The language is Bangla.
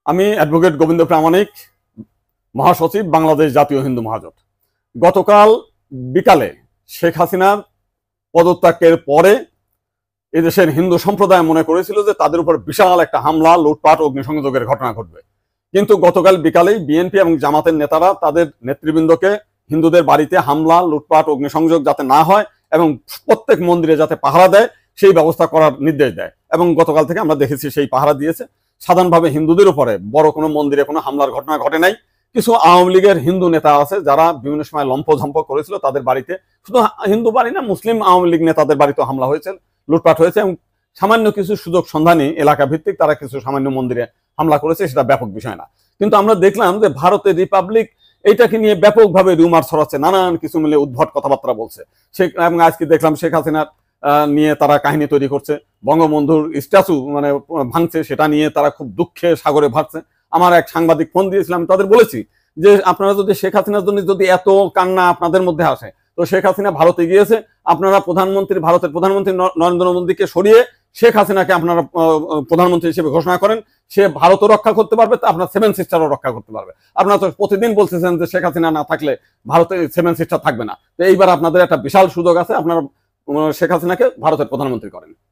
আমি অ্যাডভোকেট গোবিন্দ প্রামাণিক, মহাসচিব, বাংলাদেশ জাতীয় হিন্দু মহাজোট। গতকাল বিকালে শেখ হাসিনার পদত্যাগের পরে এদেশের হিন্দু সম্প্রদায় মনে করেছিল যে তাদের উপর বিশাল একটা হামলা, লুটপাট, অগ্নিসংযোগের ঘটনা ঘটবে। কিন্তু গতকাল বিকালেই বিএনপি এবং জামাতের নেতারা তাদের নেতৃবৃন্দকে হিন্দুদের বাড়িতে হামলা, লুটপাট, অগ্নিসংযোগ যাতে না হয় এবং প্রত্যেক মন্দিরে যাতে পাহারা দেয় সেই ব্যবস্থা করার নির্দেশ দেয়। এবং গতকাল থেকে আমরা দেখেছি সেই পাহারা দিয়েছে। সাধারণভাবে হিন্দুদের উপরে বড় কোনো মন্দিরে কোনো হামলার ঘটনা ঘটে নাই। কিছু আওয়ামী লীগের হিন্দু নেতা আছে যারা বিভিন্ন সময় লম্পঝম্প করেছিল, তাদের বাড়িতে, শুধু হিন্দু বাড়ি না, মুসলিম আওয়ামী লীগ নেতাদের বাড়িতেও হামলা হয়েছে, লুটপাট হয়েছে। এবং সামান্য কিছু সুযোগ সন্ধানী এলাকা ভিত্তিক তারা কিছু সামান্য মন্দিরে হামলা করেছে, সেটা ব্যাপক বিষয় না। কিন্তু আমরা দেখলাম যে ভারতের রিপাবলিক এইটাকে নিয়ে ব্যাপকভাবে রুমার ছড়াচ্ছে, নানান কিছু মিলে উদ্ভট কথাবার্তা বলছে। এবং আজকে দেখলাম শেখ হাসিনার নিয়ে তারা কাহিনী তৈরি করছে, বঙ্গবন্ধুর স্ট্যাচু মানে ভাঙছে, সেটা নিয়ে তারা খুব দুঃখে সাগরে ভাসছে। আমার এক সাংবাদিক ফোন দিয়েছিলাম, তাদের বলেছি যে আপনারা যদি শেখ হাসিনার জন্য যদি এত কান্না আপনাদের মধ্যে আসে, তো শেখ হাসিনা ভারতে গিয়েছে, আপনারা ভারতের প্রধানমন্ত্রী নরেন্দ্র মোদীকে সরিয়ে শেখ হাসিনাকে আপনারা প্রধানমন্ত্রী হিসেবে ঘোষণা করেন। সে ভারতও রক্ষা করতে পারবে, আপনার সেভেন সিস্টারও রক্ষা করতে পারবে। আপনারা তো প্রতিদিন বলতেছেন যে শেখ হাসিনা না থাকলে ভারতে সেভেন সিস্টার থাকবে না। তো এইবার আপনাদের একটা বিশাল সুযোগ আছে, আপনারা শেখ হাসিনাকে ভারতের প্রধানমন্ত্রী করেন।